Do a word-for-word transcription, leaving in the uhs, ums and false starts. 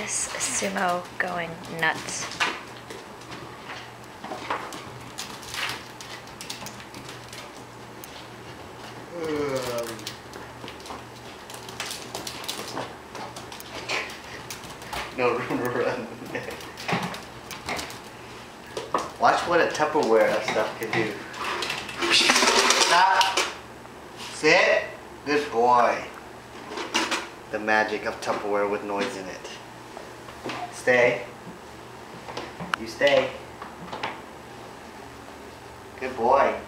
this Sumo going nuts. Um, no room to run. Watch what a Tupperware stuff can do. Stop. Sit. Good boy. The magic of Tupperware with noise in it. Stay. You stay. Good boy.